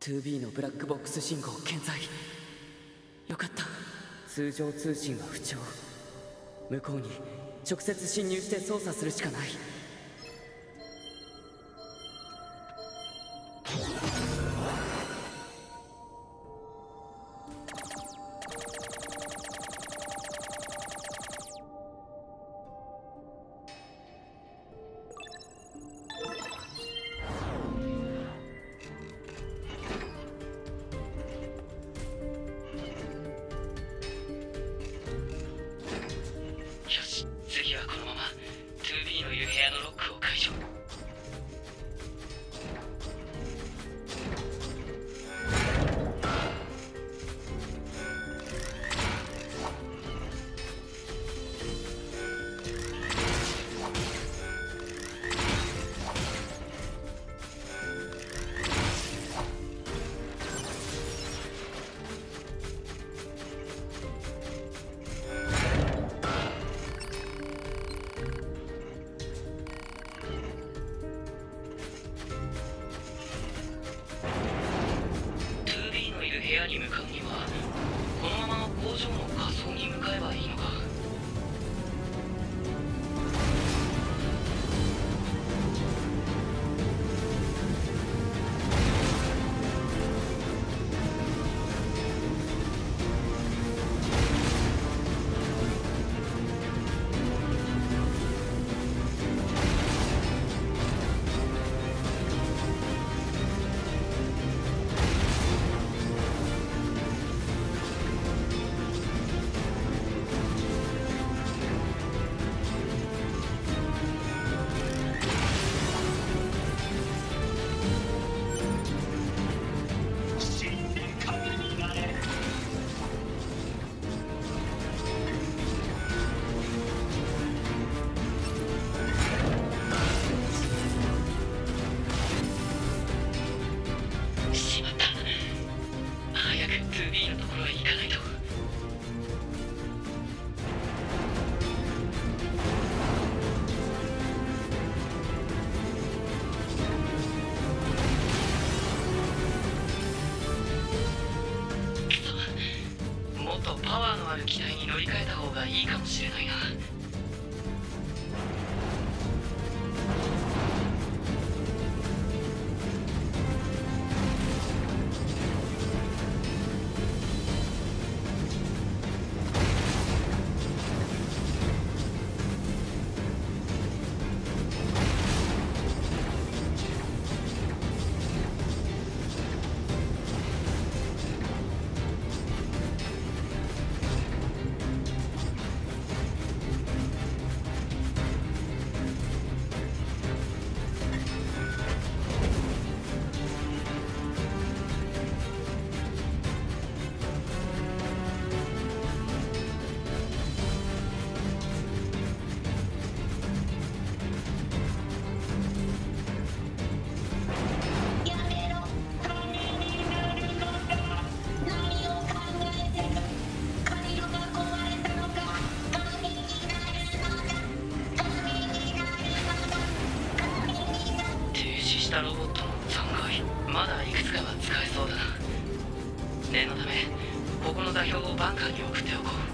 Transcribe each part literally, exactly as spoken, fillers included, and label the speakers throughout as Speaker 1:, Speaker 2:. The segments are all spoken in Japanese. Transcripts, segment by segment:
Speaker 1: ツービー のブラックボックス信号健在。よかった。通常通信は不調。向こうに直接侵入して操作するしかない。
Speaker 2: 部屋に向かうにはこのまま工場の仮想に向かえばいいのか。パワーのある機体に乗り換えた方がいいかもしれないな。ロボットの残骸まだいくつかは使えそうだな。念のためここの座標をバンカーに送っておこう。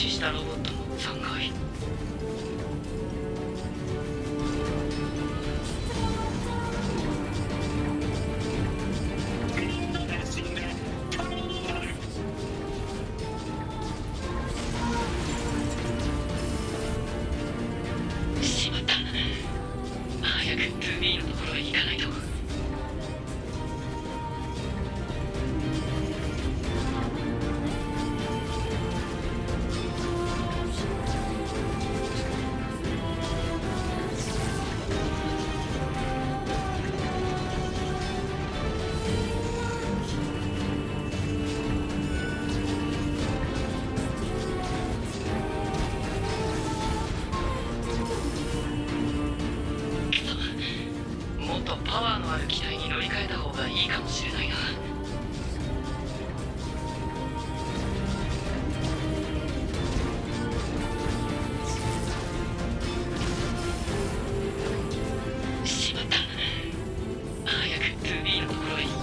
Speaker 2: 止したロボットの残骸。しまった。早く ツービー のところへ行かないと。もっとパワーのある機体に乗り換えた方がいいかもしれないな。しまった。早く ツービー のところへ。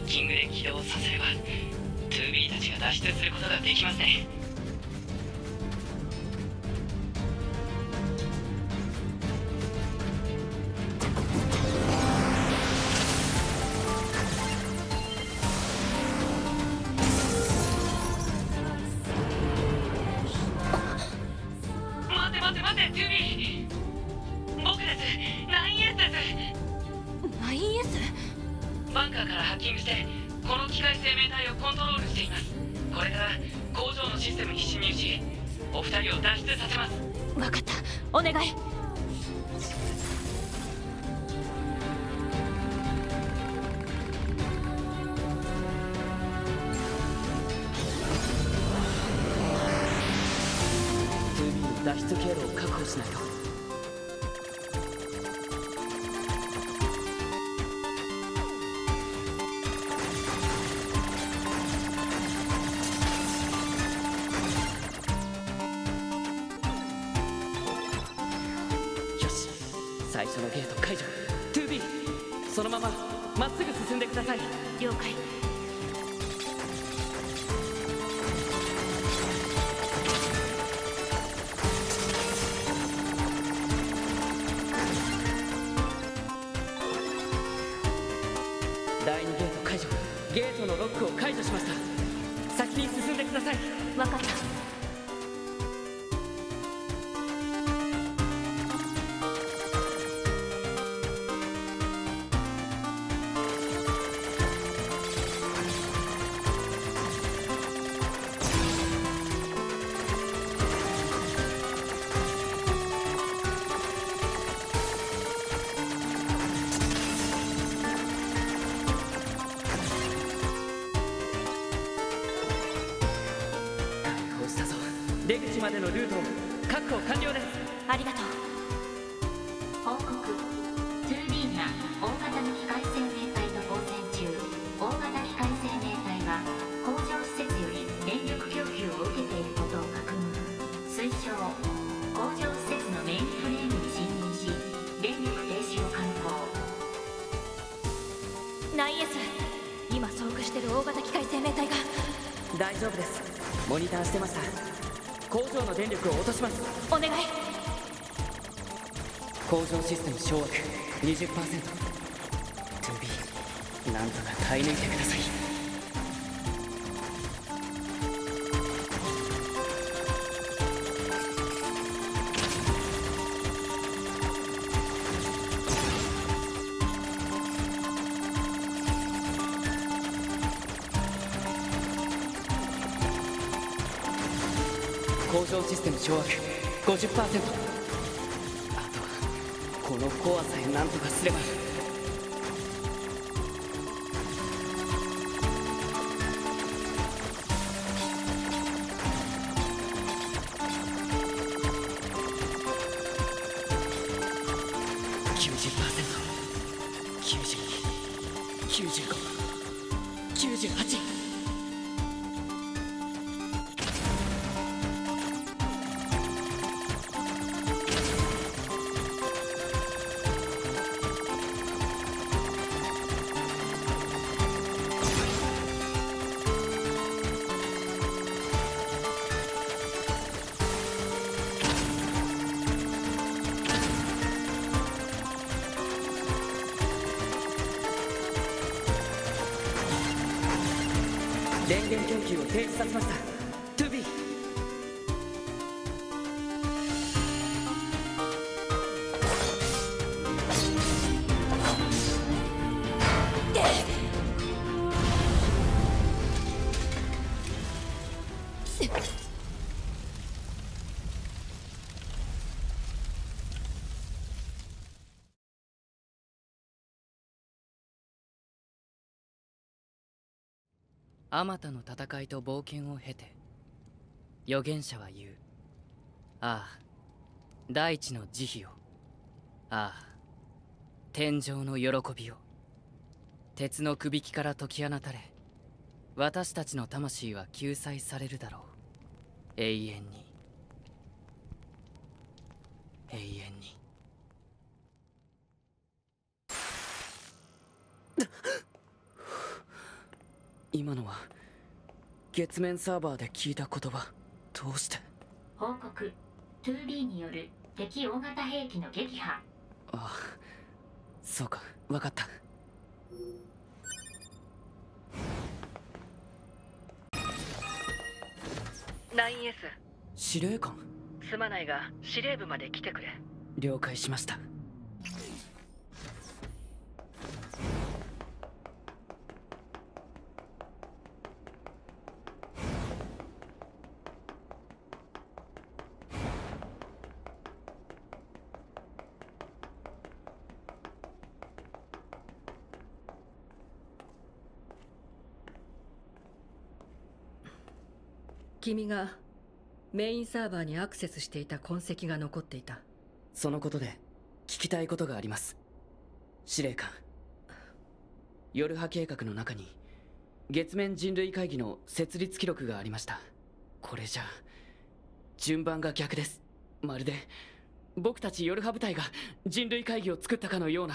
Speaker 2: ッキングで起動させれば ツービー たちが脱出することができますね。待って待って待って ツービー、 僕です。 ナインエス です。
Speaker 3: ナインエス？
Speaker 2: バンカーからハッキングしてこの機械生命体をコントロールしています。これから工場のシステムに侵入しお二人を脱出させます。
Speaker 3: 分かった、お願い。
Speaker 1: ツービー の脱出経路を確保しないと。最初のゲート解除。 ツービー そのまままっすぐ進んでください。
Speaker 3: 了解。
Speaker 1: だいにゲート解除。ゲートのロックを解除しました。先に進んでください。
Speaker 3: 分かった。
Speaker 1: 出口までのルートを確保完了です。
Speaker 3: ありがとう。
Speaker 4: 報告 ツービー が大型の機械生命体と交戦中。大型機械生命体は工場施設より電力供給を受けていることを確認。推奨工場施設のメインフレームに侵入し電力停止を敢行。
Speaker 3: ナインエス、 今遭遇してる大型機械生命体が。
Speaker 1: 大丈夫です。モニターしてました。工場の電力を落とします。
Speaker 3: お願い。
Speaker 1: 工場システム掌握 にじゅっパーセント。 ツービー なんとか耐え抜いてください。工場システム掌握 ごじゅっパーセント。 あとはこのコアさえなんとかすれば。きゅうじゅっパーセント、きゅうじゅうに、きゅうじゅうご、きゅうじゅうはち。電源供給を停止させました。 ツービー。 あまたの戦いと冒険を経て預言者は言う。ああ大地の慈悲を、ああ天上の喜びを。鉄のくびきから解き放たれ私たちの魂は救済されるだろう。永遠に永遠に。 今のは月面サーバーで聞いた言葉。どうして？
Speaker 4: 報告 ツービー による敵大型兵器の撃破。
Speaker 1: ああ、そうか、分かった。
Speaker 2: ナインエス
Speaker 1: 司令官。
Speaker 2: すまないが司令部まで来てくれ。
Speaker 1: 了解しました。
Speaker 5: 君がメインサーバーにアクセスしていた痕跡が残っていた。
Speaker 1: そのことで聞きたいことがあります、司令官。ヨルハ計画の中に月面人類会議の設立記録がありました。これじゃ順番が逆です。まるで僕たちヨルハ部隊が人類会議を作ったかのような。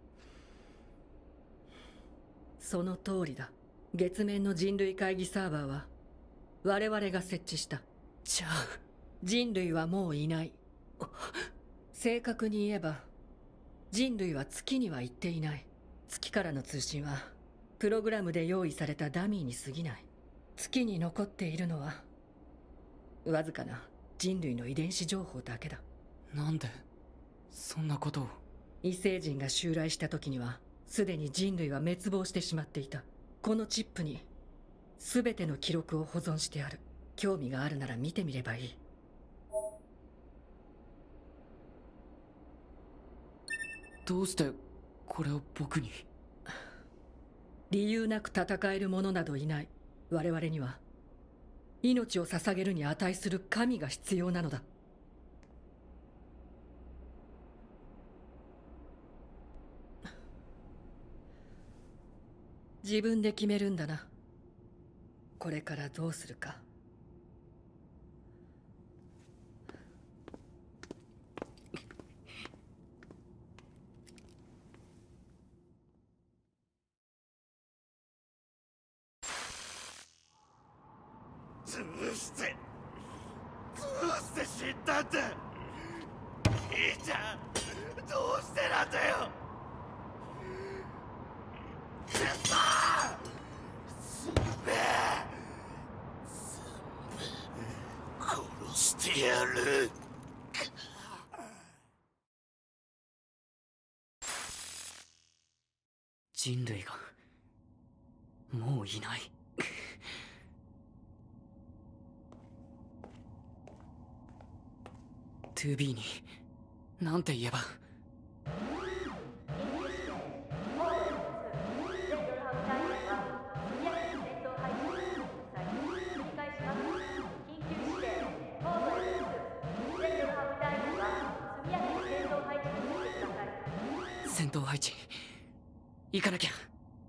Speaker 5: その通りだ。月面の人類会議サーバーは我々が設置した。
Speaker 1: じゃあ
Speaker 5: 人類はもういない。正確に言えば人類は月には行っていない。月からの通信はプログラムで用意されたダミーに過ぎない。月に残っているのはわずかな人類の遺伝子情報だけだ。
Speaker 1: なんでそんなことを？
Speaker 5: 異星人が襲来した時にはすでに人類は滅亡してしまっていた。このチップに全ての記録を保存してある。興味があるなら見てみればいい。
Speaker 1: どうしてこれを僕に？
Speaker 5: 理由なく戦える者などいない。我々には命を捧げるに値する神が必要なのだ。自分で決めるんだな。これからどうするか。
Speaker 6: 潰してどうして死んだんだ。兄ちゃんどうしてなんだよ。くそすべ殺してやる。
Speaker 1: 人類がもういない。ツービー になんて言えば。戦闘配置行かなきゃ。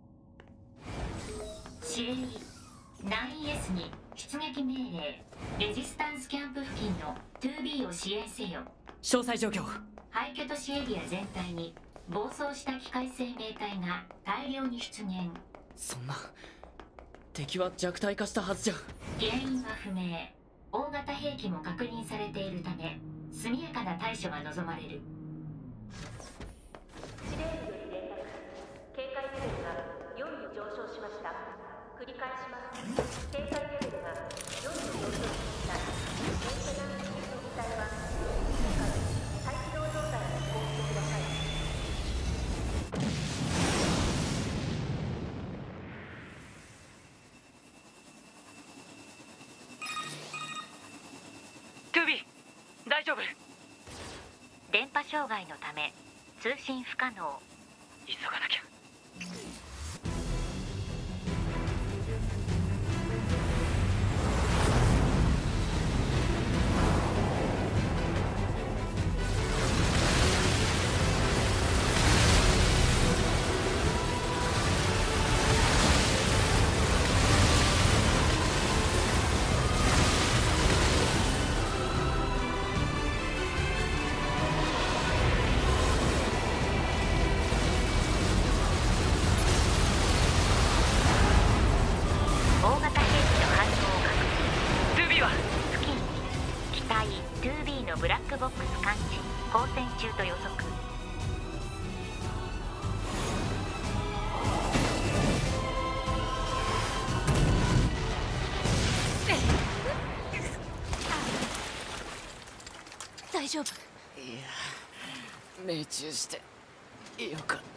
Speaker 4: 指令 ナインエス に出撃命令。レジスタンスキャンプ付近の ツービー を支援せよ。
Speaker 1: 詳細状況。
Speaker 4: 廃墟都市エリア全体に暴走した機械生命体が大量に出現。
Speaker 1: そんな敵は弱体化したはずじゃ。
Speaker 4: 原因は不明。大型兵器も確認されているため速やかな対処が望まれる。
Speaker 3: 司令部より連絡。警戒レベルがよんに上昇しました。繰り返します。警戒レベルがよんに上昇しました。メンテナンス中の部隊は再起動状態にご応募ください。
Speaker 2: トゥービー 大丈夫？
Speaker 4: 電波障害のため通信不可能。
Speaker 2: 急がなきゃ。
Speaker 4: 交戦中と予測。
Speaker 1: 大丈夫？いや、命中してよかった。